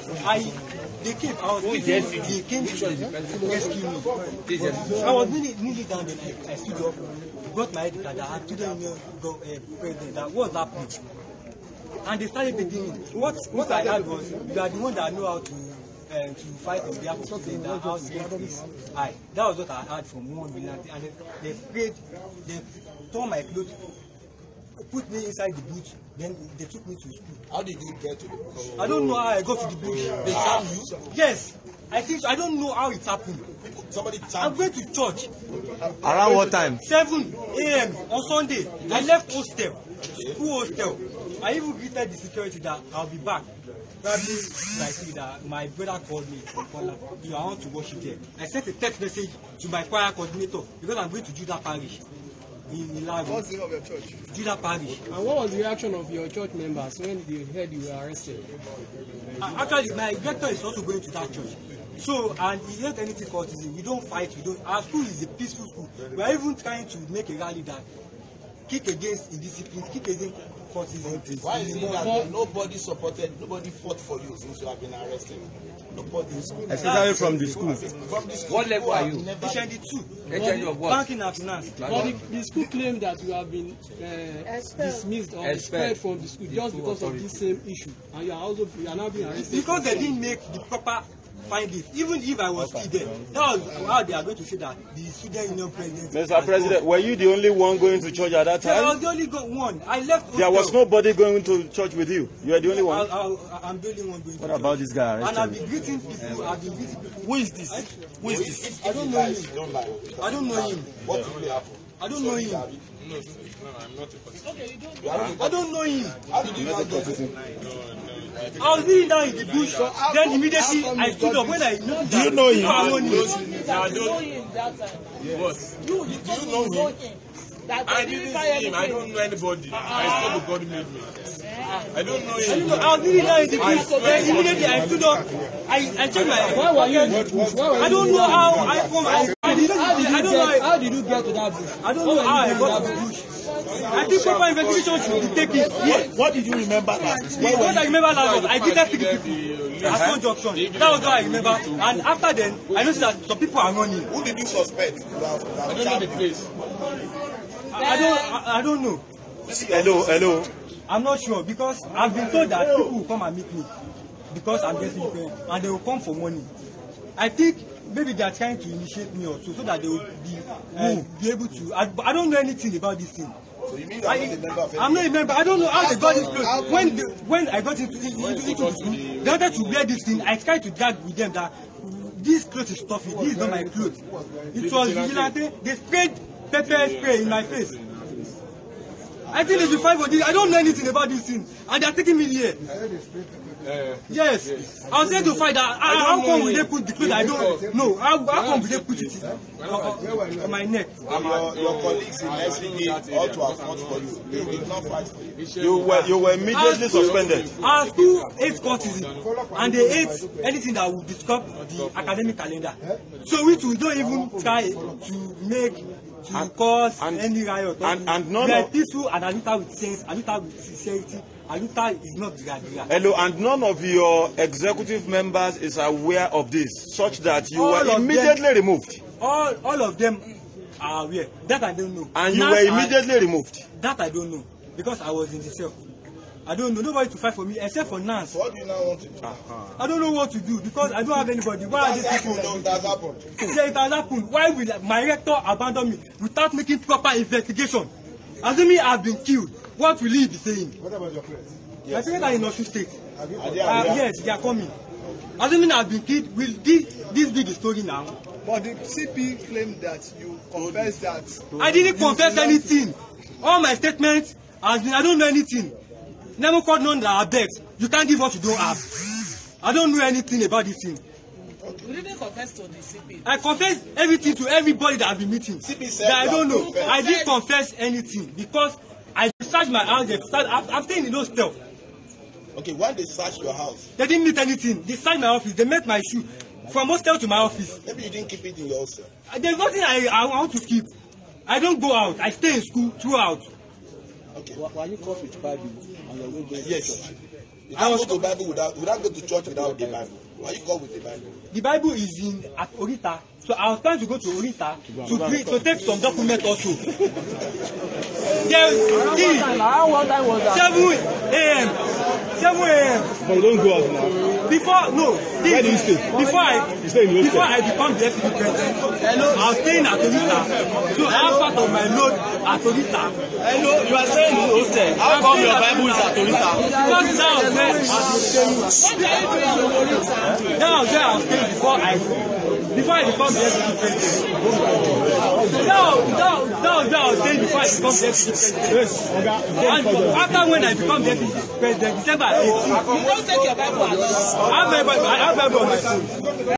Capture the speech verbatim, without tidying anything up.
I, they came, I was thinking, they came to rescue me. I was nearly, nearly down there, I, I stood up, got my I D card, I had to the go uh, president, that was happening. And they started beating me. What, what I had was, you are the one that know how to Uh, to fight on behalf of something that how strength is high. That was what I had from one vigilante, and they, they sprayed, they tore my clothes, put me inside the bush, then they took me to school. How did you get to the bush? I don't know how I got to the bush. They charm you? Yes, I think so. I don't know how it happened. Somebody I'm going to church. Around what time? seven A M on Sunday. I left hostel, school hostel. I even greeted the security that I'll be back. Probably like see that my brother called me from Kola. You I want to worship there. I sent a text message to my choir coordinator because I'm going to Judah Parish in Ilaro. What's the name of your church? Judah Parish. And what was the reaction of your church members when they heard you were arrested? Uh, actually, my rector is also going to that church. So, and he hate anything cultism. We don't fight. We don't. Our school is a peaceful school. We are even trying to make a rally that kick against indiscipline, kick against cultism. Why is it that nobody supported, nobody fought for you since you have been arrested? Nobody. Especially from the school. From the school. What level are you? H N D two. H N D of what? Banking and finance. But the, the school claimed that you have been uh, dismissed or expelled from the school just because of this same issue, and you are also you are now being arrested. Because they didn't make the proper findings. Even if I was still there, that was how they are going to say that the student union president. Mister President, were you the only one going to church at that time? Yeah, I was the only go one. I left. There was nobody going to church with you. You are the only one. I, I, I'm the only one going. What to about church. this guy? And I've been greeting people. I've been greeting people. Who is this? Who is this? I don't know him. I don't know him. What really happened? I don't know him. No, no, I'm not a person. Okay, you don't. I don't know him. How did you know No, I was really down in the bush. Then immediately I stood up when I know that. Do you know him? I no, know him. I don't. him that time. What? You, you Do you know him? That I didn't see him. I don't know anybody. I saw the God made me. I don't know him. I was really down in the bush. Then immediately I stood up. I I changed my. Why were you in the bush? Why were you I don't in the know bush? how I come. I, How did, how, did I you don't get, know. how did you get to that bush? I don't How know how I were you got in to that the bush. I think proper investigation should be taken. Yes. What did you remember that? What I remember last was I greeted three people at one junction. That was what I remember. And after then, I noticed that some people are running. Who did you suspect? I don't know the place. I, I don't. I, I don't know. Hello, hello. I'm not sure because I've been told that people will come and meet me because I'm getting paid and they will come for money. I think maybe they are trying to initiate me also so that they will be uh, be able to. I, I don't know anything about this thing. So you mean I'm not a member of I'm not a member. I don't know how they got this clothes. When the, when I got into into, into the school, they wanted to wear this thing. I tried to drag with them that this clothes is stuffy. This is not my clothes. It was vigilante. They sprayed pepper spray in my face. I think they should fight for this. I don't know anything about this thing, and they are taking me here. Uh, Yes, yes. I was there to fight that. How, how come will they put the clothes? I don't know. How, how come will they put it on, on, on my neck? And your, your colleagues in S U G ought to have fought for you. They did not fight for you. You were you were immediately suspended. Our school hates cultism, and they hate anything that will disrupt the academic calendar. So we too don't even try to make to And- cause and- any riot. and- and none we are of- peaceful and Aluta with sense, Aluta with sincerity. Aluta is not gra-gra. Hello, and none of your executive members is aware of this, such that you All were of immediately them- removed. All all of them are aware. That I don't know. And you Now were I- immediately removed. That I don't know because I was in the cell. I don't know nobody to fight for me except for Nance. What do you now want to do? I don't know what to do because I don't have anybody. Why are these That's people? happened. That's happened. Yeah, it has happened. Why will my rector abandon me without making proper investigation? Assuming I've been killed, what will he be saying? What about your friends? My parents are in Osun State. Have you Are they Uh, aware? yes, they are coming. Assuming I've been killed, will this this be the story now? But the C P claimed that you confessed that. I didn't confess anything. All my statements has been I don't know anything. Never called none that I begged. You can't give what you don't have. I don't know anything about this thing. You didn't confess to the C P. I confess everything to everybody that I've been meeting. C P said That I you don't have know. confessed. I didn't confess anything because I searched my house. They start, I'm, I'm staying in those stuff. Okay, when they searched your house, They didn't meet anything. They searched my office. They met my shoe from hostel to my office. maybe you didn't keep it in your hostel. There's nothing I, I want to keep. I don't go out. I stay in school throughout. Okay. Were you caught with Bible on your way going to Yes. church? You can't go to Bible without, without go to church without the Bible. Why you come with the Bible? The Bible is in at Orita. So I was trying to go to Orita to bring, to take some document also. There is seven A M seven A M But you don't go out now. Before no. This, Where do you stay? Before I You stay in the before hostel? I become deputy president, I was staying at Orita. So I have part of my load at Orita. Hello, you are saying in the hostel. How come your Bible is at Orita? Because that was where I was staying. What are you doing in Orita? That was where I was staying before I before I become deputy president. That was that was that was where I was staying before I become deputy president. And after when I become deputy president, December eighteenth, You don't take your Bible along. I have Bible, I have Bible on my phone.